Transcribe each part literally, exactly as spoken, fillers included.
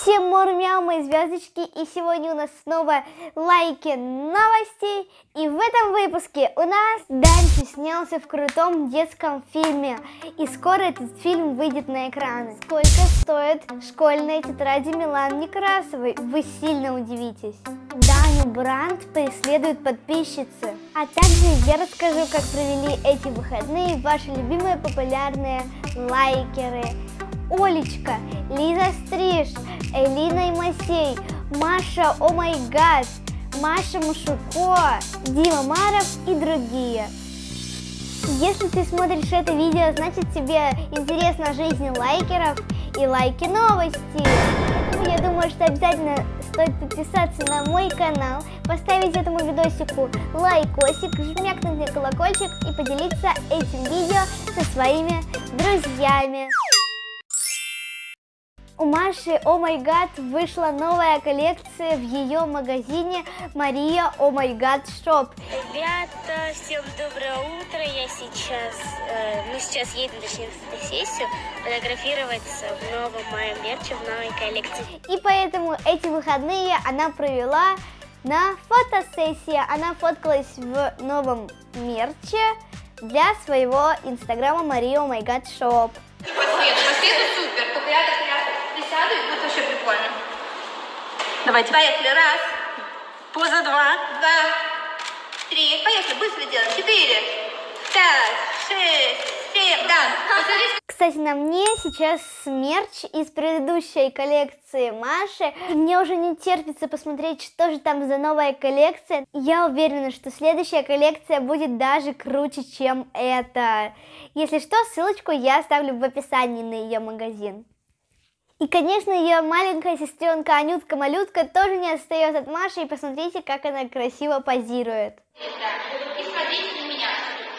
Всем мур-мяу, мои звездочки, и сегодня у нас снова лайки новостей. И в этом выпуске у нас Данчи снялся в крутом детском фильме, и скоро этот фильм выйдет на экраны. Сколько стоят школьные тетради Миланы Некрасовой? Вы сильно удивитесь. Даню Бранд преследуют подписчицы. А также я расскажу, как провели эти выходные ваши любимые популярные лайкеры. Олечка, Лиза Стриж, Элина Имасей, Маша О Май Гад, Маша Машуко, Дима Маров и другие. Если ты смотришь это видео, значит тебе интересна жизнь лайкеров и лайки новости. Поэтому я думаю, что обязательно стоит подписаться на мой канал, поставить этому видосику лайкосик, жмякнуть на колокольчик и поделиться этим видео со своими друзьями. У Маши О Май Гад вышла новая коллекция в ее магазине Мария О Май Гад Шоп. Ребята, всем доброе утро. Я сейчас, э, ну сейчас еду, точнее, на фотосессию фотографироваться в новом моем мерче, в новой коллекции. И поэтому эти выходные она провела на фотосессии. Она фоткалась в новом мерче для своего инстаграма Мария О Май Гад Шоп. По свету, по свету супер. Только я так я присяду, и будет вообще прикольно. Давайте. Поехали. Раз. Поза два. Два. Три. Поехали. Быстро делаем. Четыре. Пять. Шесть. Семь. Да. Посмотрите. Кстати, на мне сейчас мерч из предыдущей коллекции Маши. И мне уже не терпится посмотреть, что же там за новая коллекция. Я уверена, что следующая коллекция будет даже круче, чем эта. Если что, ссылочку я оставлю в описании на ее магазин. И, конечно, ее маленькая сестренка Анютка-малютка тоже не отстает от Маши. И посмотрите, как она красиво позирует. И смотрите на меня.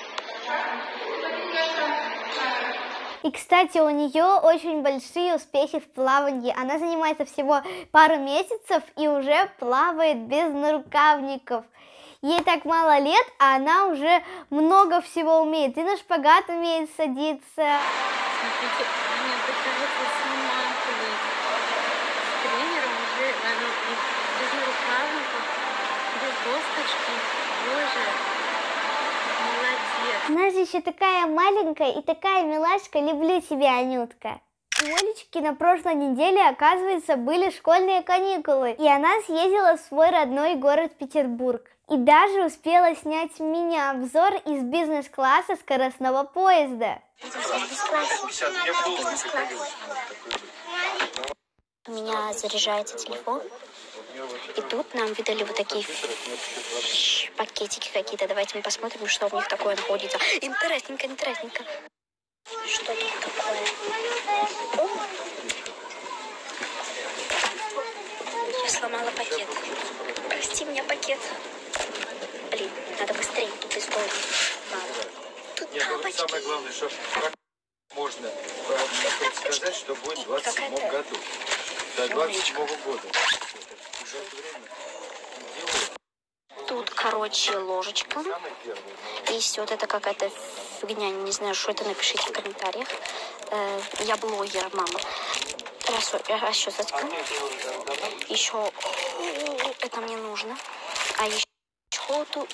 И, кстати, у нее очень большие успехи в плавании. Она занимается всего пару месяцев и уже плавает без нарукавников. Ей так мало лет, а она уже много всего умеет. И на шпагат умеет садиться. Смотрите, Аня пытается сматывать с тренером уже без нарукавников, без досточки. Боже, молодец. Она же еще такая маленькая и такая милашка. Люблю тебя, Анютка. У Олечки на прошлой неделе, оказывается, были школьные каникулы. И она съездила в свой родной город Петербург. И даже успела снять мини-обзор из бизнес-класса скоростного поезда. У меня заряжается телефон, и тут нам выдали вот такие пакетики какие-то. Давайте мы посмотрим, что в них такое находится. Интересненько, интересненько. Что тут такое? О! Я сломала пакет. Прости меня, пакет. Блин, надо быстрее, тут история. Тут Нет, тапочки. самое главное, что можно сказать, что будет в двадцать седьмом году. До двадцать седьмого года. Уже это время делают. Тут, короче, ложечка. Есть вот это какая-то фигня, не знаю, что это, напишите в комментариях. Э, я блогер, мама. Расчесочка. Еще это мне нужно. А еще тут...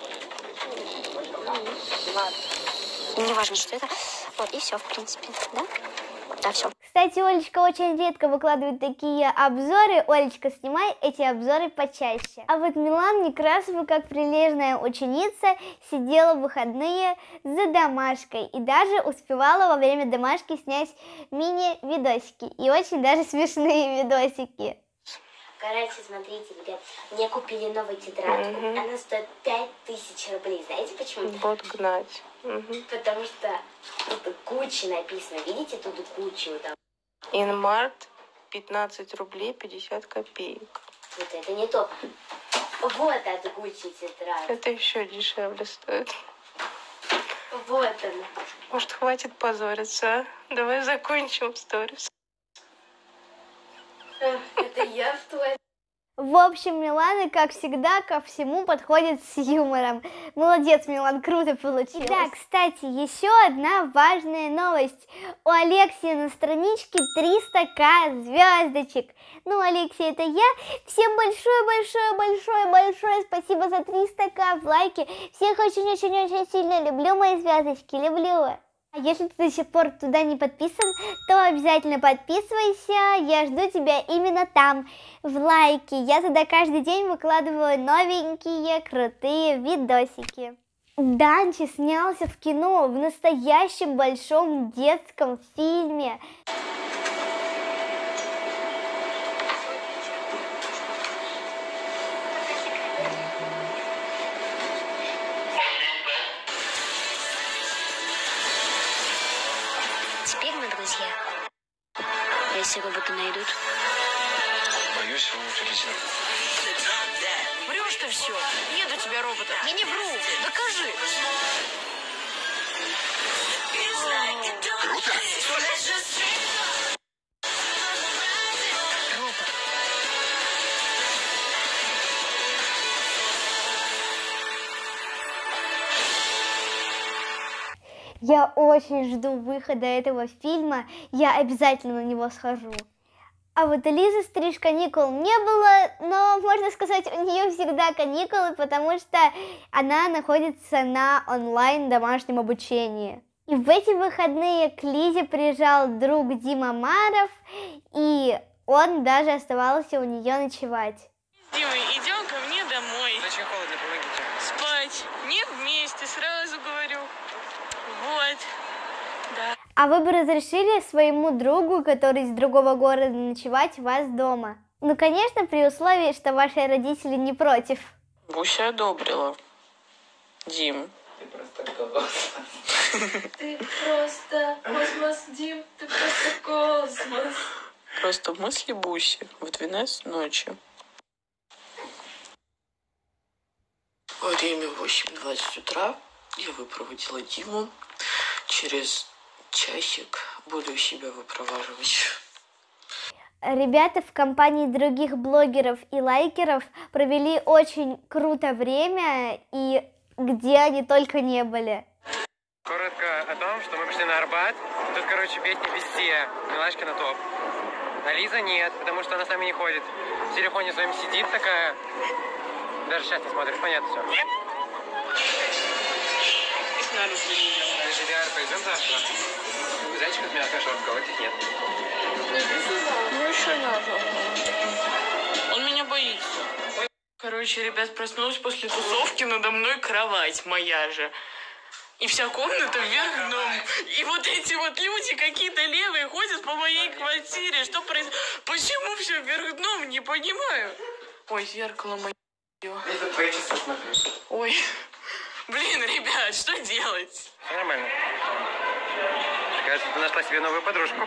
Не важно, что это. Вот, и все, в принципе, да? Да, все. Кстати, Олечка очень редко выкладывает такие обзоры. Олечка, снимай эти обзоры почаще. А вот Милана Некрасова, как прилежная ученица, сидела в выходные за домашкой. И даже успевала во время домашки снять мини-видосики. И очень даже смешные видосики. Короче, смотрите, ребят, мне купили новую тетрадку. Угу. Она стоит пять тысяч рублей. Знаете почему? Вот гнать. Угу. Потому что тут Гуччи написано. Видите, тут Гуччи вот там. Инмарт пятнадцать рублей пятьдесят копеек. Вот это не то. Вот от Гуччи тетрадь. Это еще дешевле стоит. Вот она. Может, хватит позориться, а? Давай закончим сторис. Это я в туалете. В общем, Милана, как всегда, ко всему подходит с юмором. Молодец, Милан, круто получилось. Да, кстати, еще одна важная новость. У Алексея на страничке триста тысяч звездочек. Ну, Алексей, это я. Всем большое-большое-большое-большое спасибо за триста тысяч лайки. Всех очень-очень-очень сильно люблю, мои звездочки, люблю. А если ты до сих пор туда не подписан, то обязательно подписывайся, я жду тебя именно там, в лайке. Я туда каждый день выкладываю новенькие крутые видосики. Данчи снялся в кино в настоящем большом детском фильме. Теперь мы друзья. А если роботы найдут? Боюсь, он утилизирует. Врешь ты все. Нет у тебя робота. Я не вру. Докажи. Круто? Робот. Я очень жду выхода этого фильма, я обязательно на него схожу. А вот Элизы встреч каникул не было, но, можно сказать, у нее всегда каникулы, потому что она находится на онлайн домашнем обучении. И в эти выходные к Лизе приезжал друг Дима Маров, и он даже оставался у нее ночевать. Дима, идем ко мне домой. Очень холодно, помогите. Спать. Не вместе, сразу говорю. Вот. Да. А вы бы разрешили своему другу, который из другого города, ночевать у вас дома? Ну, конечно, при условии, что ваши родители не против. Буся одобрила. Дим. Ты просто космос. Ты просто космос, Дим, ты просто космос. Просто мысли Буси в двенадцать ночи. Время восемь двадцать утра. Я выпроводила Диму. Через часик буду себя выпроваживать. Ребята в компании других блогеров и лайкеров провели очень круто время, и где они только не были. Коротко о том, что мы пришли на Арбат. Тут, короче, песни везде. Милашкина топ. А Лиза нет, потому что она с нами не ходит. В телефоне своем сидит такая. Даже сейчас не смотришь, понятно все. Даже пойдем завтра. Зайчиков мягкая шапка, вот их нет. Ну еще надо. Он меня боится. Короче, ребят, проснулась после тусовки, надо мной кровать моя же. И вся комната вверх дном. И вот эти вот люди какие-то левые ходят по моей квартире. Что происходит? Почему все вверх дном? Не понимаю. Ой, зеркало мое. Это твои часы, смотри. Ой. Блин, ребят, что делать? Все нормально. Кажется, ты нашла себе новую подружку.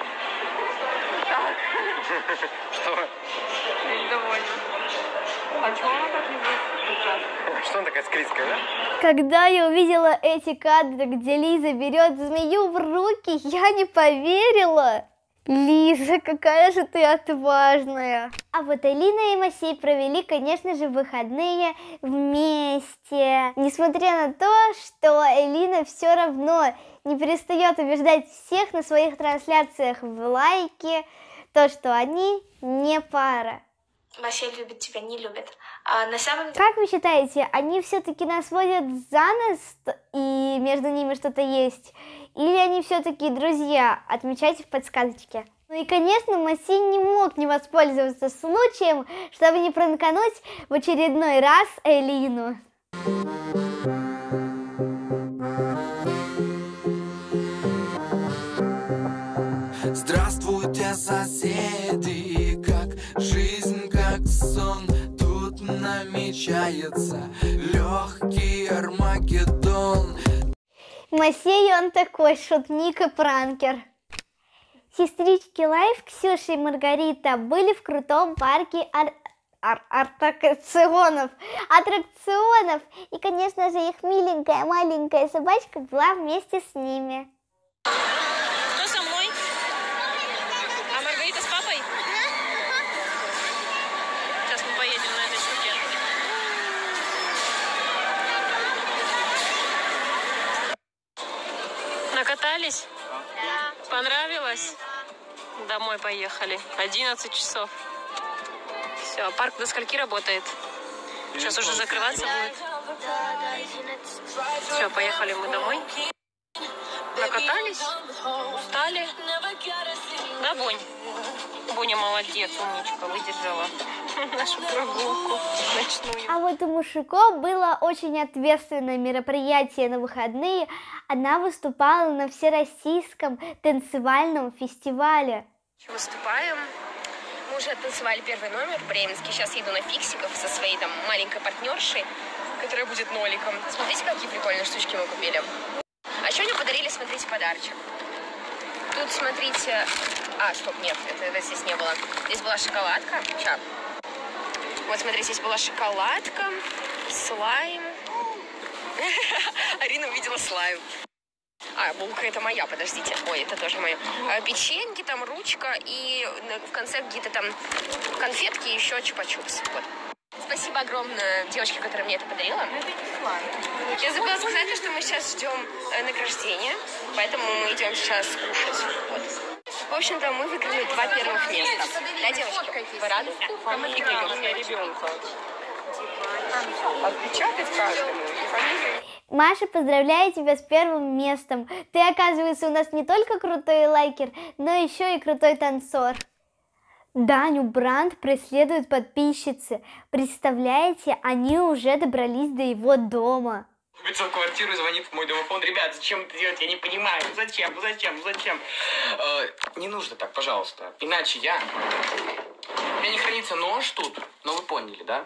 Что? Я недовольна. А чего она так не будет? Что она такая скрипская, да? Когда я увидела эти кадры, где Лиза берет змею в руки, я не поверила. Лиза, какая же ты отважная. А вот Алина и Масей провели, конечно же, выходные вместе. Несмотря на то, что Элина все равно не перестает убеждать всех на своих трансляциях в лайке, то, что они не пара. Масей любит тебя, не любит. А на самом деле... Как вы считаете, они все-таки нас водят за нос, и между ними что-то есть? Или они все-таки друзья? Отмечайте в подсказочке. Ну и, конечно, Масей не мог не воспользоваться случаем, чтобы не пранкануть в очередной раз Элину. Здравствуйте, соседи, как жизнь, как сон. Тут намечается легкий Армагеддон. Масей, он такой шутник и пранкер. Сестрички Лайф, Ксюша и Маргарита были в крутом парке ар ар аттракционов. аттракционов. И, конечно же, их миленькая маленькая собачка была вместе с ними. Кто со мной? А Маргарита с папой? Сейчас мы поедем. Покатались? Да. Понравилось? Домой поехали. одиннадцать часов. Все, парк до скольки работает? Сейчас уже закрываться будет. Все, поехали мы домой. Накатались, устали. Да, Бонь? Боня молодец, умничка, выдержала нашу прогулку ночную. А вот у Мушико было очень ответственное мероприятие на выходные. Она выступала на всероссийском танцевальном фестивале. Выступаем. Мы уже оттанцевали первый номер бременский. Сейчас еду на фиксиков со своей там маленькой партнершей, которая будет ноликом. Смотрите, какие прикольные штучки мы купили. А еще мне подарили, смотрите, подарочек. Тут, смотрите... А, стоп, нет, это, это здесь не было. Здесь была шоколадка. Сейчас. Вот, смотрите, здесь была шоколадка, слайм. Арина увидела слайм. А, булка это моя, подождите. Ой, это тоже моя. А, печеньки, там ручка и в конце какие-то там конфетки и еще чупа-чупс. Вот. Спасибо огромное девочке, которая мне это подарила. Я забыла сказать, что мы сейчас ждем награждения, поэтому мы идем сейчас кушать. Вот. В общем-то, мы выиграли два первых места. Да, девочки? Вы рады? Отпечатать каждому и фамилию. Маша, поздравляю тебя с первым местом. Ты, оказывается, у нас не только крутой лайкер, но еще и крутой танцор. Даню Бранд преследуют подписчицы. Представляете, они уже добрались до его дома. Купится в квартиру и звонит в мой домофон. Ребят, зачем это делать? Я не понимаю. Зачем? Зачем? Зачем? Э, не нужно так, пожалуйста. Иначе я... У меня не хранится нож тут. Но вы поняли, да?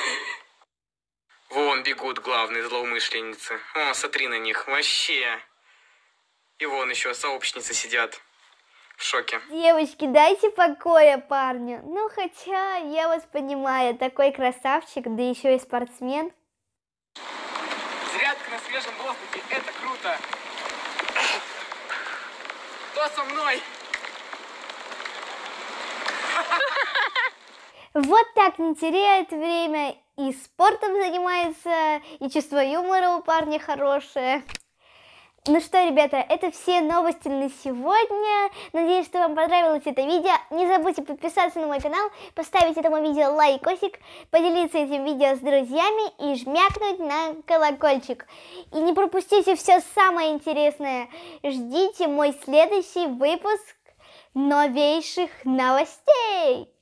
Вон бегут главные злоумышленницы. О, смотри на них. Вообще. И вон еще сообщницы сидят. В шоке. Девочки, дайте покоя парню. Ну, хотя, я вас понимаю, такой красавчик, да еще и спортсмен. Зарядка на свежем воздухе, это круто. Кто со мной? Вот так не теряет время, и спортом занимается, и чувство юмора у парня хорошее. Ну что, ребята, это все новости на сегодня. Надеюсь, что вам понравилось это видео. Не забудьте подписаться на мой канал, поставить этому видео лайкосик, поделиться этим видео с друзьями и жмякнуть на колокольчик. И не пропустите все самое интересное. Ждите мой следующий выпуск новейших новостей.